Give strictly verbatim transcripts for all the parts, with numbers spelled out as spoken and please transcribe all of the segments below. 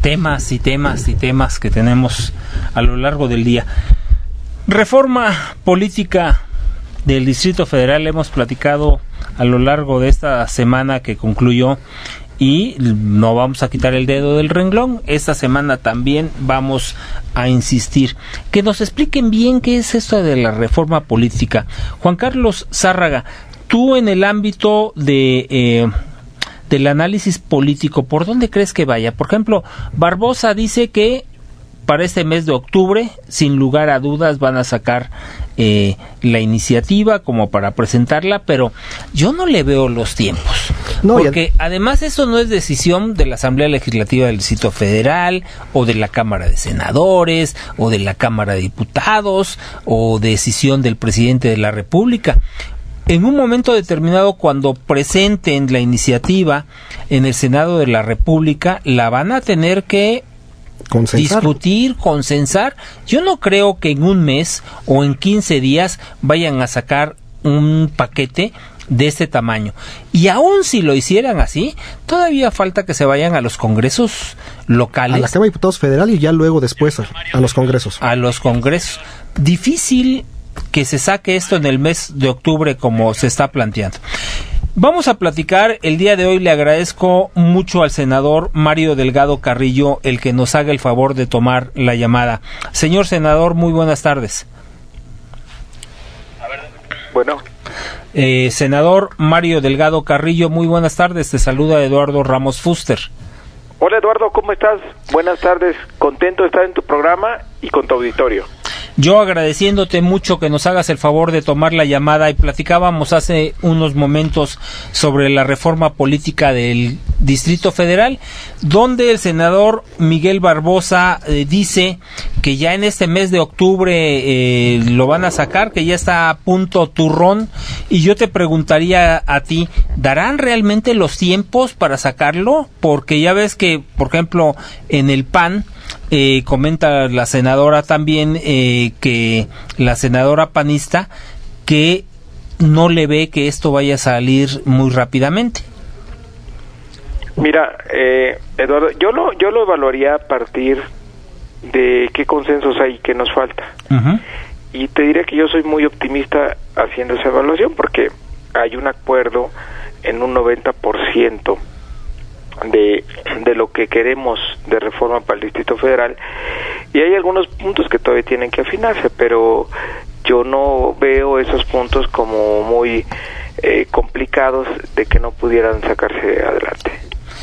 temas y temas y temas que tenemos a lo largo del día. Reforma política del Distrito Federal, hemos platicado a lo largo de esta semana que concluyó y no vamos a quitar el dedo del renglón. Esta semana también vamos a insistir. Que nos expliquen bien qué es esto de la reforma política. Juan Carlos Zárraga, tú en el ámbito de eh, del análisis político, ¿por dónde crees que vaya? Por ejemplo, Barbosa dice que para este mes de octubre, sin lugar a dudas, van a sacar eh, la iniciativa como para presentarla, pero yo no le veo los tiempos. No, porque ya... además eso no es decisión de la Asamblea Legislativa del Distrito Federal, o de la Cámara de Senadores, o de la Cámara de Diputados, o decisión del Presidente de la República. En un momento determinado, cuando presenten la iniciativa en el Senado de la República, la van a tener que consensar. discutir, consensar. Yo no creo que en un mes o en quince días vayan a sacar un paquete de este tamaño. Y aún si lo hicieran así, todavía falta que se vayan a los congresos locales. A la Cámara de Diputados Federal y ya luego después a, a los congresos. A los congresos. Difícil que se saque esto en el mes de octubre como se está planteando. Vamos a platicar el día de hoy. Le agradezco mucho al senador Mario Delgado Carrillo el que nos haga el favor de tomar la llamada. Señor senador, muy buenas tardes. Bueno. Eh, senador Mario Delgado Carrillo, muy buenas tardes. Te saluda Eduardo Ramos Fuster. Hola Eduardo, ¿cómo estás? Buenas tardes. Contento de estar en tu programa y con tu auditorio. Yo agradeciéndote mucho que nos hagas el favor de tomar la llamada, y platicábamos hace unos momentos sobre la reforma política del Distrito Federal, donde el senador Miguel Barbosa eh, dice que ya en este mes de octubre eh, lo van a sacar, que ya está a punto turrón, y yo te preguntaría a ti, ¿darán realmente los tiempos para sacarlo? Porque ya ves que, por ejemplo, en el P A N, Eh, comenta la senadora también eh, que la senadora panista que no le ve que esto vaya a salir muy rápidamente. Mira, eh, Eduardo, yo lo yo lo evaluaría a partir de qué consensos hay que nos falta. Uh-huh. Y te diré que yo soy muy optimista haciendo esa evaluación porque hay un acuerdo en un noventa por ciento de de lo que queremos de reforma para el Distrito Federal, y hay algunos puntos que todavía tienen que afinarse, pero yo no veo esos puntos como muy eh, complicados de que no pudieran sacarse adelante.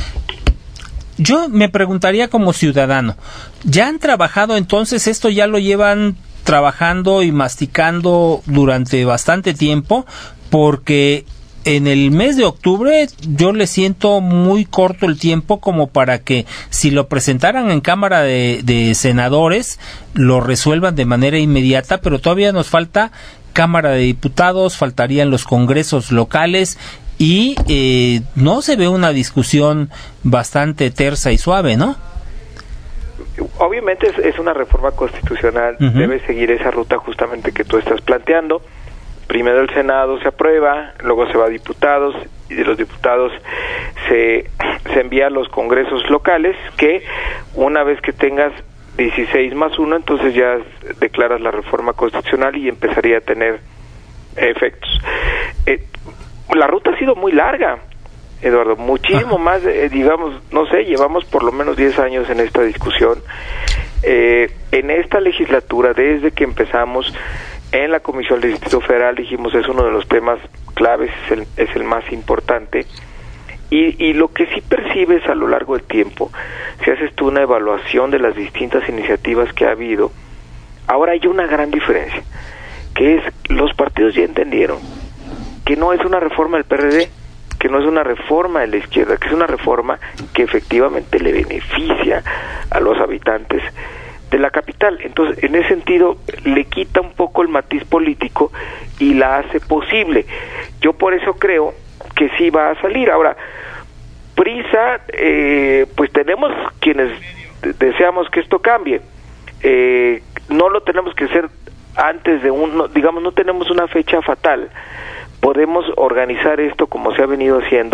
Yo me preguntaría como ciudadano, ¿ya han trabajado entonces esto? ¿Ya lo llevan trabajando y masticando durante bastante tiempo? Porque en el mes de octubre yo le siento muy corto el tiempo como para que, si lo presentaran en Cámara de, de Senadores, lo resuelvan de manera inmediata, pero todavía nos falta Cámara de Diputados, faltarían los congresos locales y eh, no se ve una discusión bastante tersa y suave, ¿no? Obviamente es, es una reforma constitucional, uh-huh. Debe seguir esa ruta justamente que tú estás planteando. Primero el Senado se aprueba, luego se va a diputados, y de los diputados se, se envía a los congresos locales, que una vez que tengas dieciséis más uno, entonces ya declaras la reforma constitucional y empezaría a tener efectos. Eh, la ruta ha sido muy larga, Eduardo, muchísimo Ajá. más, eh, digamos, no sé, llevamos por lo menos diez años en esta discusión. Eh, en esta legislatura, desde que empezamos, en la Comisión del Distrito Federal dijimos es uno de los temas claves, es el, es el más importante, y, y lo que sí percibes a lo largo del tiempo, si haces tú una evaluación de las distintas iniciativas que ha habido, ahora hay una gran diferencia, que es los partidos ya entendieron que no es una reforma del P R D, que no es una reforma de la izquierda, que es una reforma que efectivamente le beneficia a los habitantes de la capital. Entonces, en ese sentido, le quita un poco el matiz político y la hace posible. Yo por eso creo que sí va a salir. Ahora, prisa, eh, pues tenemos quienes deseamos que esto cambie. Eh, no lo tenemos que hacer antes de un, no, digamos, no tenemos una fecha fatal. Podemos organizar esto como se ha venido haciendo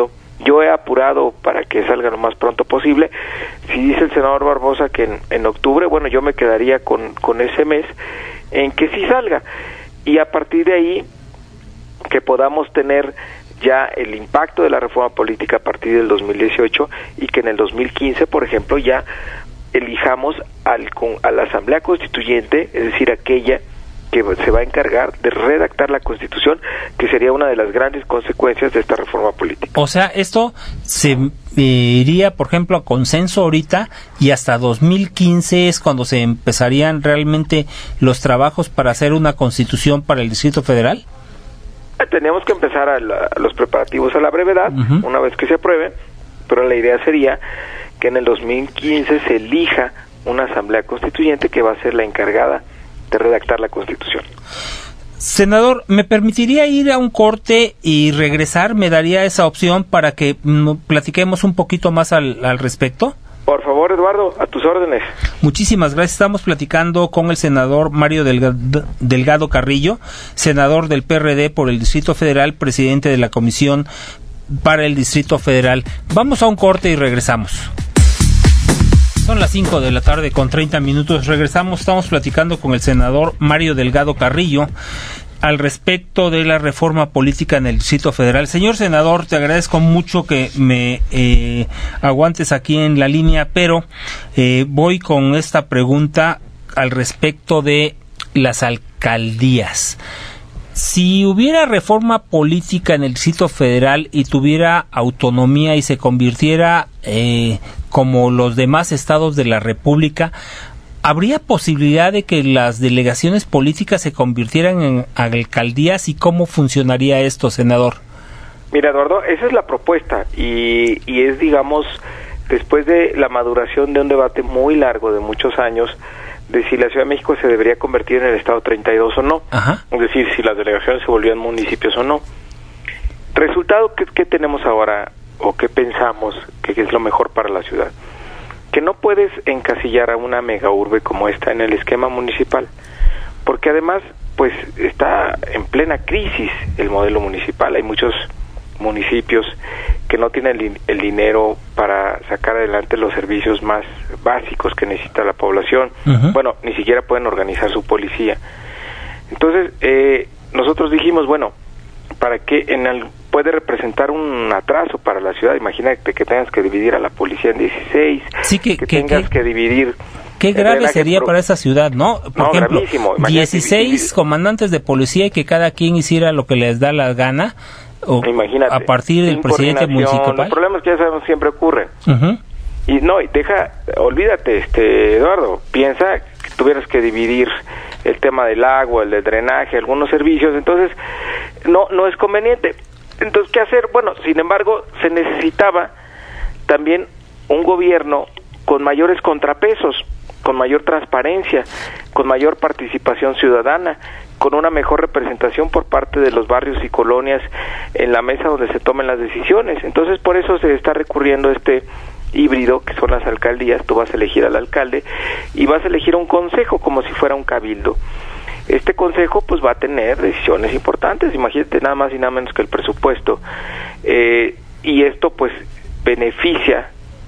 Yo he apurado para que salga lo más pronto posible. Si dice el senador Barbosa que en, en octubre, bueno, yo me quedaría con, con ese mes en que sí salga. Y a partir de ahí, que podamos tener ya el impacto de la reforma política a partir del dos mil dieciocho y que en el dos mil quince, por ejemplo, ya elijamos al, a la Asamblea Constituyente, es decir, aquella que se va a encargar de redactar la Constitución, que sería una de las grandes consecuencias de esta reforma política. O sea, esto se eh, iría, por ejemplo, a consenso ahorita y hasta dos mil quince es cuando se empezarían realmente los trabajos para hacer una Constitución para el Distrito Federal. Tenemos que empezar a, la, a los preparativos a la brevedad, uh-huh. una vez que se apruebe, pero la idea sería que en el dos mil quince se elija una Asamblea Constituyente que va a ser la encargada de redactar la Constitución. Senador, ¿me permitiría ir a un corte y regresar? ¿Me daría esa opción para que mm, platiquemos un poquito más al, al respecto? Por favor, Eduardo, a tus órdenes. Muchísimas gracias. Estamos platicando con el senador Mario Delgado, Delgado Carrillo, senador del P R D por el Distrito Federal, presidente de la Comisión para el Distrito Federal. Vamos a un corte y regresamos. Son las cinco de la tarde con treinta minutos. Regresamos, estamos platicando con el senador Mario Delgado Carrillo al respecto de la reforma política en el Distrito Federal. Señor senador, te agradezco mucho que me eh, aguantes aquí en la línea, pero eh, voy con esta pregunta al respecto de las alcaldías. Si hubiera reforma política en el Distrito Federal y tuviera autonomía y se convirtiera eh, como los demás estados de la República, ¿habría posibilidad de que las delegaciones políticas se convirtieran en alcaldías y cómo funcionaría esto, senador? Mira, Eduardo, esa es la propuesta y, y es, digamos, después de la maduración de un debate muy largo de muchos años de si la Ciudad de México se debería convertir en el estado treinta y dos o no. Ajá. Es decir, si las delegaciones se volvían municipios o no. Resultado, ¿qué, qué tenemos ahora o qué pensamos que es lo mejor para la ciudad? Que no puedes encasillar a una mega urbe como esta en el esquema municipal, porque además pues está en plena crisis el modelo municipal. Hay muchos municipios que no tienen el, el dinero para sacar adelante los servicios más básicos que necesita la población. Uh-huh. Bueno, ni siquiera pueden organizar su policía. Entonces, eh, nosotros dijimos, bueno, ¿para qué en el, puede representar un atraso para la ciudad? Imagínate que tengas que dividir a la policía en dieciséis, sí, que, que, que tengas que, que dividir... Qué grave sería pro... para esa ciudad, ¿no? Por no, ejemplo, dieciséis dividir... comandantes de policía y que cada quien hiciera lo que les da la gana, o imagínate, a partir del presidente municipal. Los problemas que ya sabemos siempre ocurren. Uh-huh. Y no, y deja, olvídate, este Eduardo, piensa que tuvieras que dividir el tema del agua, el de drenaje, algunos servicios, entonces no no es conveniente. Entonces, ¿qué hacer? Bueno, sin embargo, se necesitaba también un gobierno con mayores contrapesos, con mayor transparencia, con mayor participación ciudadana, con una mejor representación por parte de los barrios y colonias en la mesa donde se tomen las decisiones. Entonces, por eso se está recurriendo a este híbrido, que son las alcaldías. Tú vas a elegir al alcalde y vas a elegir un consejo como si fuera un cabildo. Este consejo pues va a tener decisiones importantes, imagínate, nada más y nada menos que el presupuesto, eh, y esto pues beneficia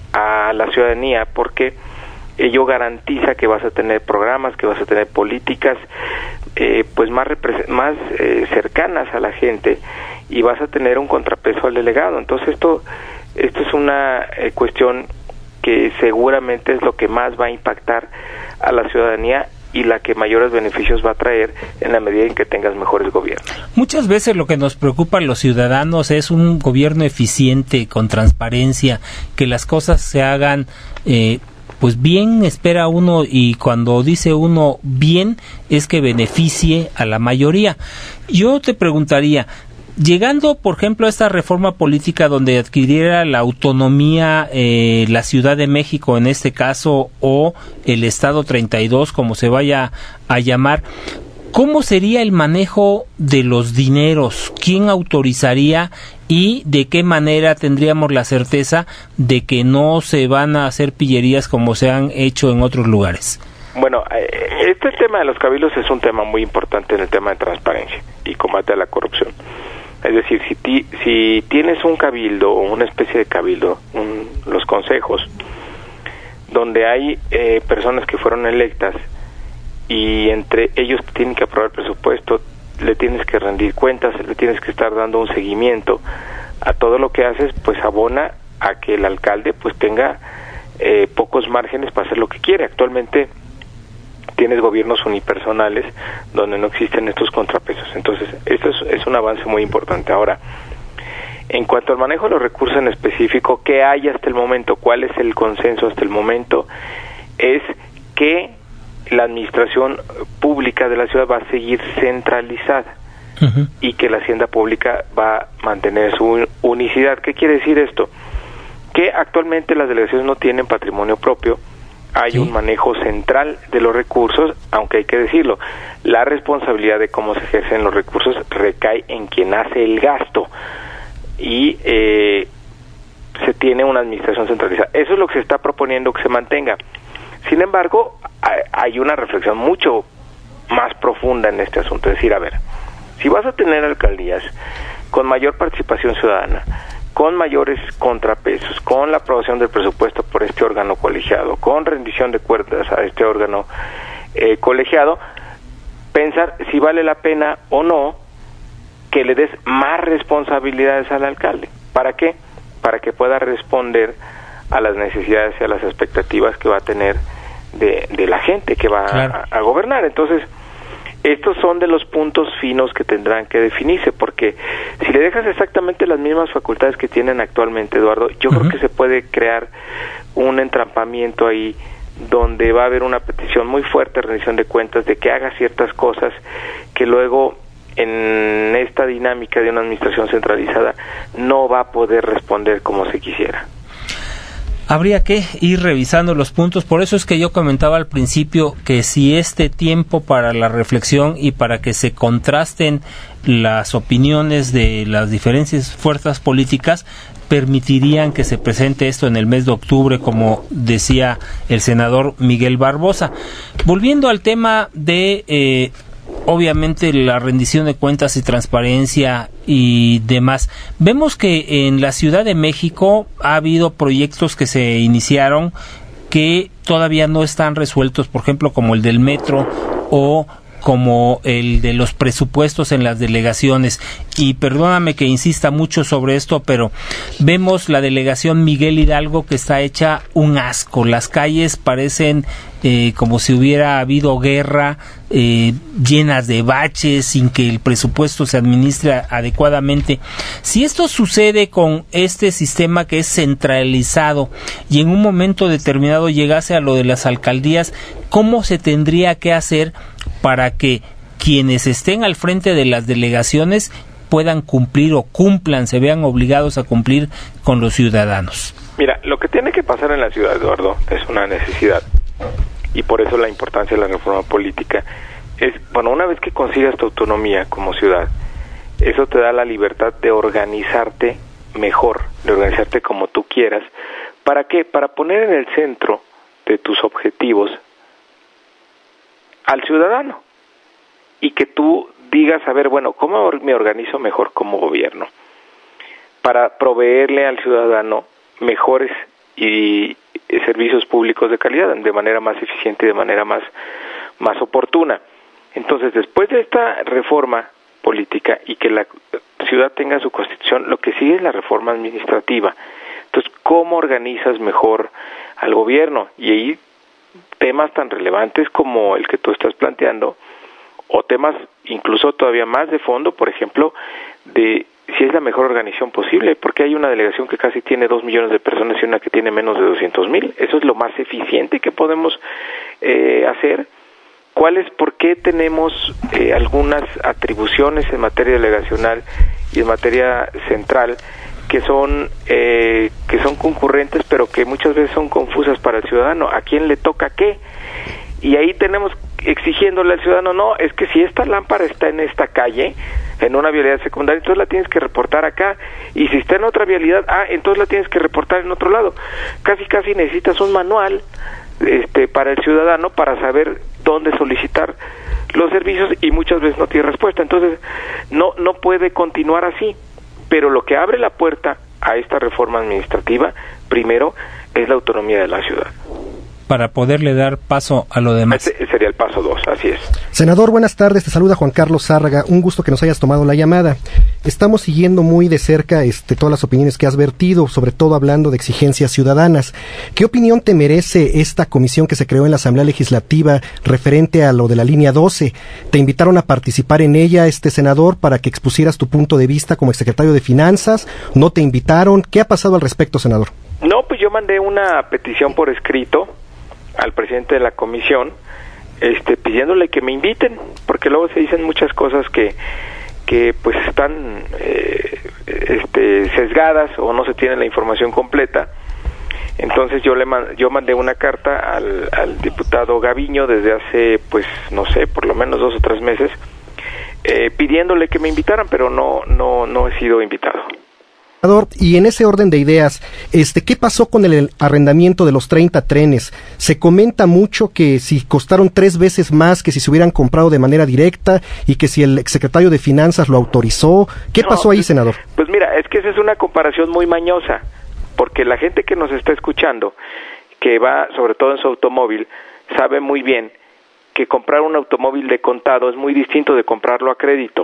a la ciudadanía porque ello garantiza que vas a tener programas, que vas a tener políticas eh, pues más repre- más eh, cercanas a la gente, y vas a tener un contrapeso al delegado. Entonces esto esto es una eh, cuestión que seguramente es lo que más va a impactar a la ciudadanía y la que mayores beneficios va a traer en la medida en que tengas mejores gobiernos. Muchas veces lo que nos preocupa a los ciudadanos es un gobierno eficiente, con transparencia, que las cosas se hagan eh, pues bien, espera uno, y cuando dice uno bien es que beneficie a la mayoría. Yo te preguntaría, llegando, por ejemplo, a esta reforma política donde adquiriera la autonomía eh, la Ciudad de México en este caso, o el Estado treinta y dos, como se vaya a llamar, ¿cómo sería el manejo de los dineros? ¿Quién autorizaría y de qué manera tendríamos la certeza de que no se van a hacer pillerías como se han hecho en otros lugares? Bueno, este tema de los cabildos es un tema muy importante en el tema de transparencia y combate a la corrupción. Es decir, si, ti, si tienes un cabildo o una especie de cabildo, un, los consejos, donde hay eh, personas que fueron electas y entre ellos tienen que aprobar el presupuesto, le tienes que rendir cuentas, le tienes que estar dando un seguimiento a todo lo que haces, pues abona a que el alcalde pues tenga eh, pocos márgenes para hacer lo que quiere. Actualmente tienes gobiernos unipersonales donde no existen estos contrapesos. Entonces, esto es, es un avance muy importante. Ahora, en cuanto al manejo de los recursos en específico, ¿qué hay hasta el momento? ¿Cuál es el consenso hasta el momento? Es que la administración pública de la ciudad va a seguir centralizada uh-huh. y que la hacienda pública va a mantener su unicidad. ¿Qué quiere decir esto? Que actualmente las delegaciones no tienen patrimonio propio, hay sí. un manejo central de los recursos, aunque hay que decirlo, la responsabilidad de cómo se ejercen los recursos recae en quien hace el gasto y eh, se tiene una administración centralizada. Eso es lo que se está proponiendo que se mantenga. Sin embargo, hay una reflexión mucho más profunda en este asunto, es decir, a ver, si vas a tener alcaldías con mayor participación ciudadana, con mayores contrapesos, con la aprobación del presupuesto por este órgano colegiado, con rendición de cuentas a este órgano eh, colegiado, pensar si vale la pena o no que le des más responsabilidades al alcalde. ¿Para qué? Para que pueda responder a las necesidades y a las expectativas que va a tener de, de la gente que va claro. a, a gobernar. Entonces, estos son de los puntos finos que tendrán que definirse, porque si le dejas exactamente las mismas facultades que tienen actualmente, Eduardo, yo uh-huh. creo que se puede crear un entrampamiento ahí donde va a haber una petición muy fuerte de rendición de cuentas, de que haga ciertas cosas que luego en esta dinámica de una administración centralizada no va a poder responder como se quisiera. Habría que ir revisando los puntos, por eso es que yo comentaba al principio que si este tiempo para la reflexión y para que se contrasten las opiniones de las diferentes fuerzas políticas permitirían que se presente esto en el mes de octubre, como decía el senador Miguel Barbosa. Volviendo al tema de eh, obviamente la rendición de cuentas y transparencia y demás, vemos que en la Ciudad de México ha habido proyectos que se iniciaron que todavía no están resueltos, por ejemplo como el del metro o como el de los presupuestos en las delegaciones. Y perdóname que insista mucho sobre esto, pero vemos la delegación Miguel Hidalgo que está hecha un asco. Las calles parecen eh, como si hubiera habido guerra, eh, llenas de baches, sin que el presupuesto se administre adecuadamente. Si esto sucede con este sistema que es centralizado y en un momento determinado llegase a lo de las alcaldías, ¿cómo se tendría que hacer para que quienes estén al frente de las delegaciones puedan cumplir o cumplan, se vean obligados a cumplir con los ciudadanos? Mira, lo que tiene que pasar en la ciudad, Eduardo, es una necesidad, y por eso la importancia de la reforma política es, bueno, una vez que consigas tu autonomía como ciudad, eso te da la libertad de organizarte mejor, de organizarte como tú quieras. ¿Para qué? Para poner en el centro de tus objetivos al ciudadano y que tú digas, a ver, bueno, ¿cómo me organizo mejor como gobierno? Para proveerle al ciudadano mejores y servicios públicos de calidad, de manera más eficiente y de manera más, más oportuna. Entonces, después de esta reforma política y que la ciudad tenga su constitución, lo que sigue es la reforma administrativa. Entonces, ¿cómo organizas mejor al gobierno? Y ahí temas tan relevantes como el que tú estás planteando, o temas incluso todavía más de fondo, por ejemplo, de si es la mejor organización posible, porque hay una delegación que casi tiene dos millones de personas y una que tiene menos de doscientos mil. Eso es lo más eficiente que podemos eh, hacer. ¿Cuál es, por qué tenemos eh, algunas atribuciones en materia delegacional y en materia central que son eh, que son concurrentes, pero que muchas veces son confusas para el ciudadano? ¿A quién le toca qué? Y ahí tenemos exigiéndole al ciudadano, no, es que si esta lámpara está en esta calle, en una vialidad secundaria, entonces la tienes que reportar acá, y si está en otra vialidad, ah, entonces la tienes que reportar en otro lado. Casi casi necesitas un manual este para el ciudadano para saber dónde solicitar los servicios y muchas veces no tiene respuesta. Entonces, no, no puede continuar así. Pero lo que abre la puerta a esta reforma administrativa, primero, es la autonomía de la ciudad. Para poderle dar paso a lo demás. Ese sería el paso dos, así es. Senador, buenas tardes, te saluda Juan Carlos Zárraga, un gusto que nos hayas tomado la llamada. Estamos siguiendo muy de cerca este, todas las opiniones que has vertido, sobre todo hablando de exigencias ciudadanas. ¿Qué opinión te merece esta comisión que se creó en la Asamblea Legislativa referente a lo de la línea doce? ¿Te invitaron a participar en ella, este senador, para que expusieras tu punto de vista como exsecretario de Finanzas? ¿No te invitaron? ¿Qué ha pasado al respecto, senador? No, pues yo mandé una petición por escrito al presidente de la comisión, este, pidiéndole que me inviten, porque luego se dicen muchas cosas que que pues están eh, este, sesgadas o no se tiene la información completa. Entonces yo le yo mandé una carta al, al diputado Gaviño desde hace, pues no sé, por lo menos dos o tres meses, eh, pidiéndole que me invitaran, pero no no no he sido invitado. Y en ese orden de ideas, este, ¿qué pasó con el arrendamiento de los treinta trenes? Se comenta mucho que si costaron tres veces más que si se hubieran comprado de manera directa y que si el exsecretario de Finanzas lo autorizó. ¿Qué no, pasó ahí, senador? Pues mira, es que esa es una comparación muy mañosa, porque la gente que nos está escuchando, que va sobre todo en su automóvil, sabe muy bien que comprar un automóvil de contado es muy distinto de comprarlo a crédito.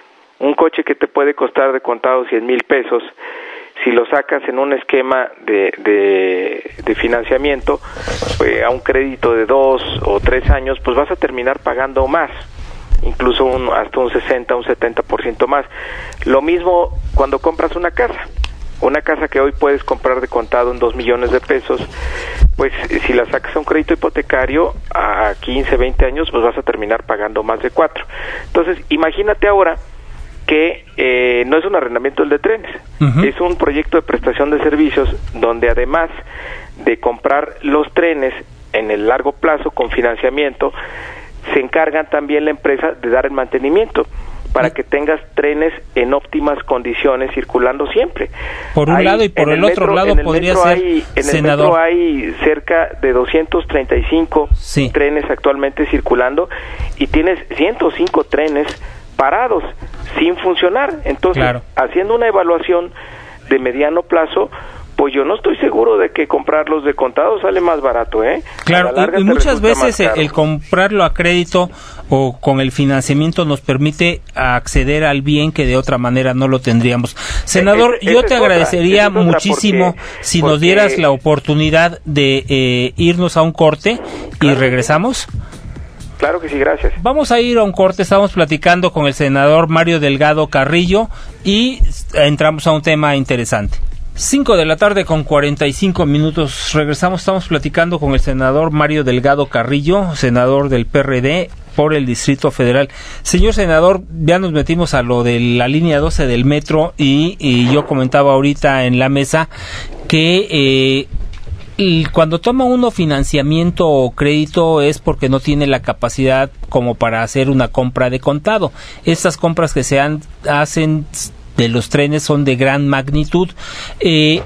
Un coche que te puede costar de contado cien mil pesos, si lo sacas en un esquema de, de, de financiamiento, pues, a un crédito de dos o tres años, pues vas a terminar pagando más, incluso un, hasta un sesenta, un setenta por ciento más. Lo mismo cuando compras una casa. Una casa que hoy puedes comprar de contado en dos millones de pesos, pues si la sacas a un crédito hipotecario a quince, veinte años, pues vas a terminar pagando más de cuatro. Entonces, imagínate ahora que eh, no es un arrendamiento de trenes, uh-huh. Es un proyecto de prestación de servicios donde además de comprar los trenes en el largo plazo con financiamiento, se encargan también la empresa de dar el mantenimiento para que tengas trenes en óptimas condiciones circulando siempre. Por un hay, lado y por el, el otro metro, lado podría ser, hay, en senador. En el metro hay cerca de doscientos treinta y cinco sí. trenes actualmente circulando y tienes ciento cinco trenes parados, sin funcionar. Entonces, claro. haciendo una evaluación de mediano plazo, pues yo no estoy seguro de que comprarlos de contado sale más barato, ¿eh? Claro, y, y muchas veces el, el comprarlo a crédito o con el financiamiento nos permite acceder al bien que de otra manera no lo tendríamos. Senador, es, yo te agradecería otra, muchísimo porque, si porque... nos dieras la oportunidad de eh, irnos a un corte claro. y regresamos. Claro que sí, gracias. Vamos a ir a un corte, estamos platicando con el senador Mario Delgado Carrillo y entramos a un tema interesante. Cinco de la tarde con cuarenta y cinco minutos, regresamos, estamos platicando con el senador Mario Delgado Carrillo, senador del P R D por el Distrito Federal. Señor senador, ya nos metimos a lo de la línea doce del metro y, y yo comentaba ahorita en la mesa que... Eh, Y cuando toma uno financiamiento o crédito es porque no tiene la capacidad como para hacer una compra de contado. Estas compras que se han, hacen de los trenes son de gran magnitud. Eh,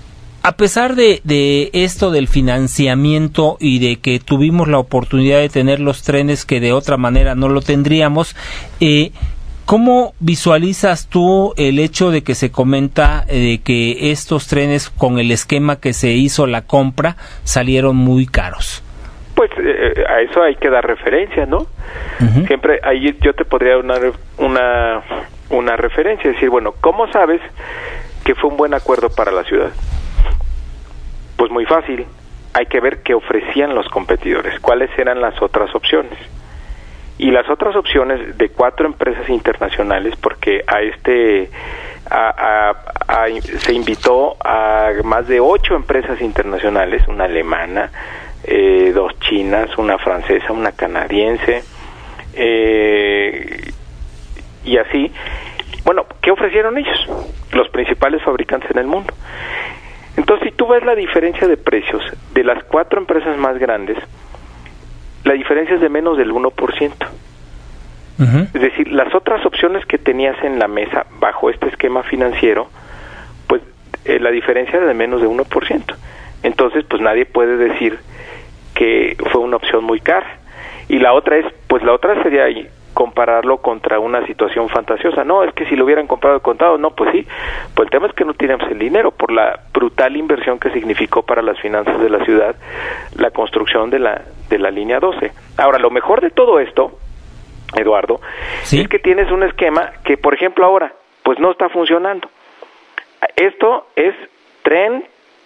a pesar de, de esto del financiamiento y de que tuvimos la oportunidad de tener los trenes que de otra manera no lo tendríamos, eh, ¿cómo visualizas tú el hecho de que se comenta eh, de que estos trenes con el esquema que se hizo la compra salieron muy caros? Pues eh, a eso hay que dar referencia, ¿no? Uh-huh. Siempre ahí yo te podría dar una, una, una referencia, decir, bueno, ¿cómo sabes que fue un buen acuerdo para la ciudad? Pues muy fácil, hay que ver qué ofrecían los competidores, cuáles eran las otras opciones. Y las otras opciones de cuatro empresas internacionales, porque a este a, a, a, se invitó a más de ocho empresas internacionales, una alemana, eh, dos chinas, una francesa, una canadiense, eh, y así. Bueno, ¿qué ofrecieron ellos? Los principales fabricantes en el mundo. Entonces, si tú ves la diferencia de precios de las cuatro empresas más grandes, la diferencia es de menos del uno por ciento. Uh-huh. Es decir, las otras opciones que tenías en la mesa bajo este esquema financiero, pues eh, la diferencia era de menos de uno por ciento. Entonces, pues nadie puede decir que fue una opción muy cara. Y la otra es, pues la otra sería compararlo contra una situación fantasiosa. No, es que si lo hubieran comprado de contado, no, pues sí, pues el tema es que no tenemos el dinero por la brutal inversión que significó para las finanzas de la ciudad la construcción de la de la línea doce. Ahora, lo mejor de todo esto, Eduardo, ¿sí? Es que tienes un esquema que, por ejemplo, ahora, pues no está funcionando. Esto es tren,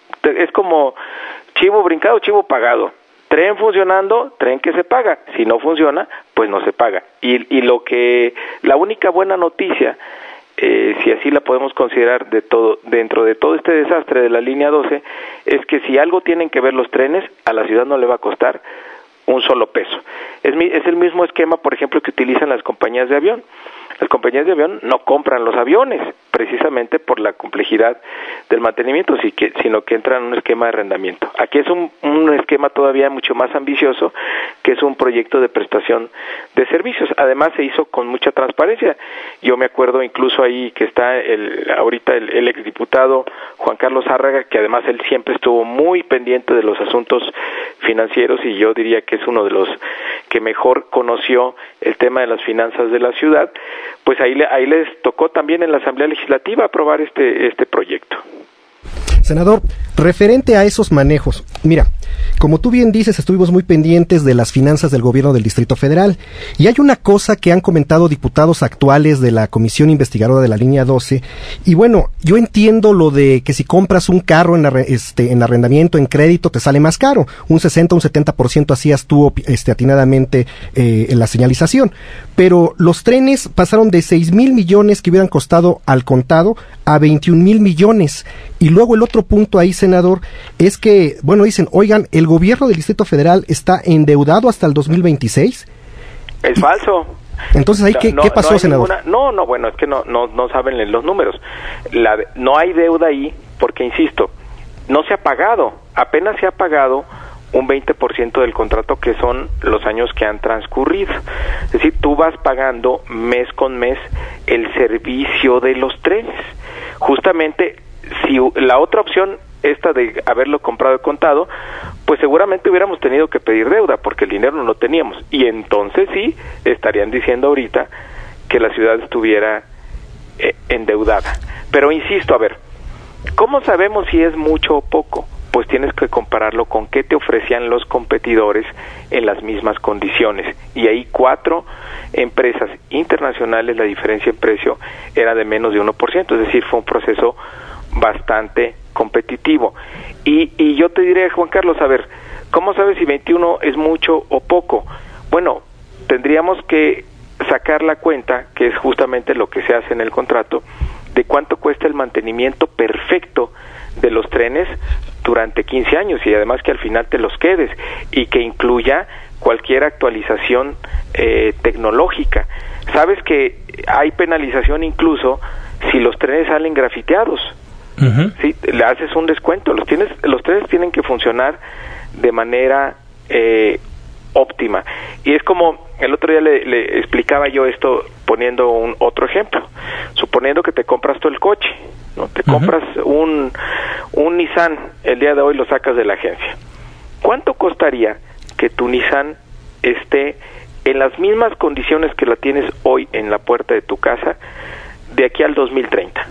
es como chivo brincado, chivo pagado. Tren funcionando, tren que se paga. Si no funciona, pues no se paga. Y, y lo que, la única buena noticia, eh, si así la podemos considerar de todo, dentro de todo este desastre de la línea doce, es que si algo tienen que ver los trenes, a la ciudad no le va a costar un solo peso. Es, es el mismo esquema, por ejemplo, que utilizan las compañías de avión. Las compañías de avión no compran los aviones, precisamente por la complejidad del mantenimiento, sino que entran en un esquema de arrendamiento. Aquí es un, un esquema todavía mucho más ambicioso, que es un proyecto de prestación de servicios. Además, se hizo con mucha transparencia. Yo me acuerdo incluso ahí que está el ahorita el, el exdiputado Juan Carlos Zárraga, que además él siempre estuvo muy pendiente de los asuntos financieros, y yo diría que es uno de los que mejor conoció el tema de las finanzas de la ciudad. Pues ahí, ahí les tocó también en la Asamblea Legislativa aprobar este, este proyecto. Senador, referente a esos manejos, mira, como tú bien dices, estuvimos muy pendientes de las finanzas del gobierno del Distrito Federal, y hay una cosa que han comentado diputados actuales de la Comisión Investigadora de la Línea doce, y bueno, yo entiendo lo de que si compras un carro en, este, en arrendamiento, en crédito, te sale más caro, un sesenta, un setenta por ciento hacías tú este, atinadamente eh, en la señalización, pero los trenes pasaron de seis mil millones que hubieran costado al contado a veintiún mil millones, y luego el otro punto ahí, senador, es que, bueno, dicen, oigan, el gobierno del Distrito Federal está endeudado hasta el dos mil veintiséis. Es y, falso. Entonces, ¿ahí qué, no, qué pasó, no senador? Ninguna, no, no, bueno, es que no, no, no saben los números. La, no hay deuda ahí porque, insisto, no se ha pagado, apenas se ha pagado un veinte por ciento del contrato, que son los años que han transcurrido. Es decir, tú vas pagando mes con mes el servicio de los trenes. Justamente, si la otra opción, esta de haberlo comprado de contado, pues seguramente hubiéramos tenido que pedir deuda, porque el dinero no lo teníamos, y entonces sí estarían diciendo ahorita que la ciudad estuviera eh, endeudada. Pero insisto, a ver, ¿cómo sabemos si es mucho o poco? Pues tienes que compararlo con qué te ofrecían los competidores en las mismas condiciones, y ahí cuatro empresas internacionales, la diferencia en precio era de menos de uno por ciento, es decir, fue un proceso bastante competitivo. Y, y yo te diré, Juan Carlos, a ver, ¿cómo sabes si veintiuno es mucho o poco? Bueno, tendríamos que sacar la cuenta, que es justamente lo que se hace en el contrato, de cuánto cuesta el mantenimiento perfecto de los trenes durante quince años, y además que al final te los quedes, y que incluya cualquier actualización eh, tecnológica. Sabes que hay penalización incluso si los trenes salen grafiteados. Uh-huh. Sí, le haces un descuento. Los tienes, los trenes tienen que funcionar de manera eh, óptima. Y es como el otro día le, le explicaba yo esto poniendo un otro ejemplo. Suponiendo que te compras tú el coche, ¿no? Te uh-huh. compras un un Nissan, el día de hoy lo sacas de la agencia. ¿Cuánto costaría que tu Nissan esté en las mismas condiciones que la tienes hoy en la puerta de tu casa de aquí al dos mil treinta?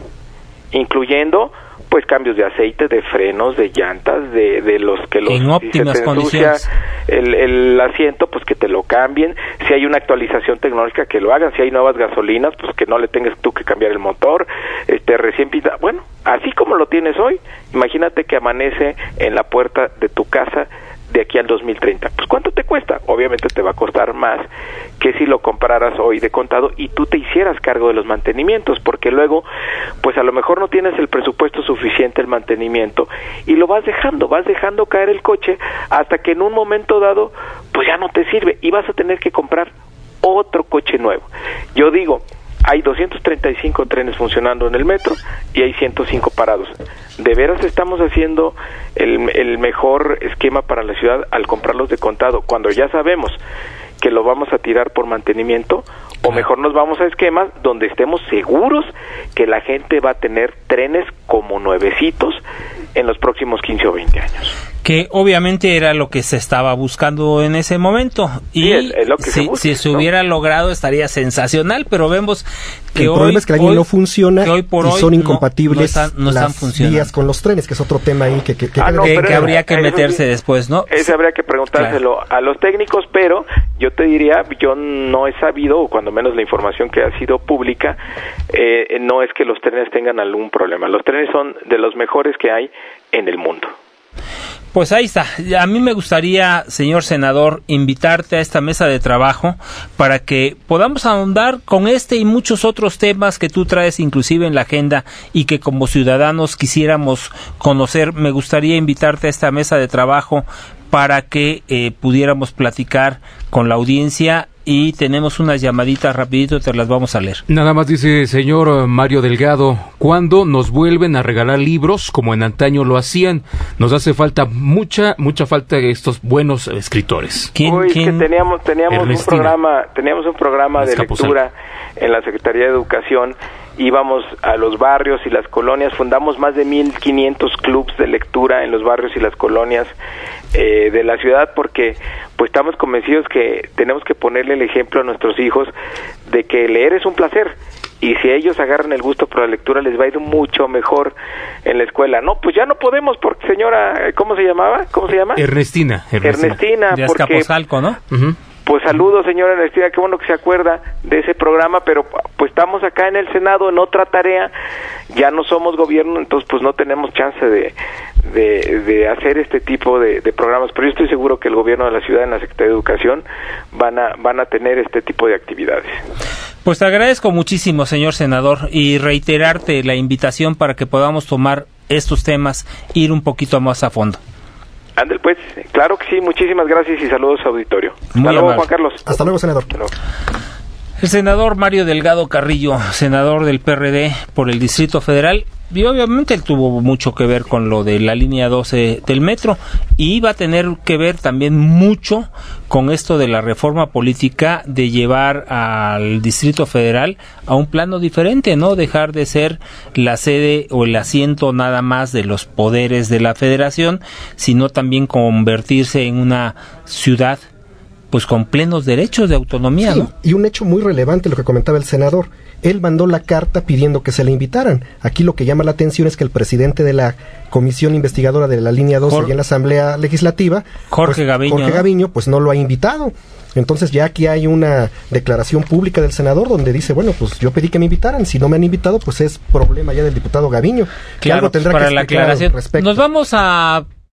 Incluyendo pues cambios de aceite, de frenos, de llantas, de, de los que los en óptimas si se te condiciones el, el asiento, pues que te lo cambien. Si hay una actualización tecnológica, que lo hagan. Si hay nuevas gasolinas, pues que no le tengas tú que cambiar el motor, este recién pintado. Bueno, así como lo tienes hoy, imagínate que amanece en la puerta de tu casa de aquí al dos mil treinta. Pues ¿cuánto te cuesta? Obviamente te va a costar más que si lo compraras hoy de contado y tú te hicieras cargo de los mantenimientos, porque luego pues a lo mejor no tienes el presupuesto suficiente el mantenimiento y lo vas dejando, vas dejando caer el coche hasta que en un momento dado pues ya no te sirve y vas a tener que comprar otro coche nuevo. Yo digo, hay doscientos treinta y cinco trenes funcionando en el metro y hay ciento cinco parados. ¿De veras estamos haciendo el, el mejor esquema para la ciudad al comprarlos de contado, cuando ya sabemos que lo vamos a tirar por mantenimiento? O mejor nos vamos a esquemas donde estemos seguros que la gente va a tener trenes como nuevecitos en los próximos quince o veinte años. Que obviamente era lo que se estaba buscando en ese momento. Y sí, es, es lo que si se, busca, si se ¿no? hubiera logrado estaría sensacional, pero vemos que el hoy... problema es que la línea hoy, no funciona hoy por y hoy son no, incompatibles no están, no están las vías con los trenes, que es otro tema ahí que, que, que, ah, no, que, que era, habría que meterse sí, después, ¿no? Ese habría que preguntárselo claro. a los técnicos, pero yo te diría, yo no he sabido, o cuando menos la información que ha sido pública, eh, no es que los trenes tengan algún problema. Los trenes son de los mejores que hay en el mundo. Pues ahí está. A mí me gustaría, señor senador, invitarte a esta mesa de trabajo para que podamos ahondar con este y muchos otros temas que tú traes inclusive en la agenda y que como ciudadanos quisiéramos conocer. Me gustaría invitarte a esta mesa de trabajo para que eh, pudiéramos platicar con la audiencia. Y tenemos unas llamaditas rapidito, te las vamos a leer. Nada más dice señor Mario Delgado, ¿cuándo nos vuelven a regalar libros como en antaño lo hacían? Nos hace falta mucha, mucha falta de estos buenos escritores. ¿Quién, Uy, ¿quién? que teníamos, teníamos un programa, teníamos un programa de lectura en la Secretaría de Educación. Íbamos a los barrios y las colonias, fundamos más de mil quinientos clubs de lectura en los barrios y las colonias eh, de la ciudad, porque pues estamos convencidos que tenemos que ponerle el ejemplo a nuestros hijos de que leer es un placer, y si ellos agarran el gusto por la lectura les va a ir mucho mejor en la escuela. No, pues ya no podemos, porque señora, ¿cómo se llamaba? ¿Cómo se llama? Ernestina. Ernestina, Ernestina de porque... Azcapotzalco, ¿no? Uh-huh. Pues saludos, señora Ernestina, qué bueno que se acuerda de ese programa, pero pues estamos acá en el Senado en otra tarea, ya no somos gobierno, entonces pues no tenemos chance de, de, de hacer este tipo de, de programas, pero yo estoy seguro que el gobierno de la ciudad, en la Secretaría de Educación, van a, van a tener este tipo de actividades. Pues te agradezco muchísimo, señor senador, y reiterarte la invitación para que podamos tomar estos temas, ir un poquito más a fondo. Ándale, pues, claro que sí, muchísimas gracias y saludos auditorio. Muy Hasta luego, amable. Juan Carlos. Hasta luego, senador. Hasta luego. El senador Mario Delgado Carrillo, senador del P R D por el Distrito Federal, y obviamente él tuvo mucho que ver con lo de la línea doce del metro, y va a tener que ver también mucho con esto de la reforma política de llevar al Distrito Federal a un plano diferente, ¿no? Dejar de ser la sede o el asiento nada más de los poderes de la federación, sino también convertirse en una ciudad pues con plenos derechos de autonomía, sí, ¿no? Y un hecho muy relevante, lo que comentaba el senador, él mandó la carta pidiendo que se le invitaran. Aquí lo que llama la atención es que el presidente de la comisión investigadora de la línea doce Jorge, y en la Asamblea Legislativa, Jorge pues, Gaviño, Jorge ¿no? Gaviño, pues no lo ha invitado. Entonces ya aquí hay una declaración pública del senador donde dice, bueno, pues yo pedí que me invitaran, si no me han invitado, pues es problema ya del diputado Gaviño. Claro, que algo tendrá para que la aclaración. Al respecto. Nos vamos a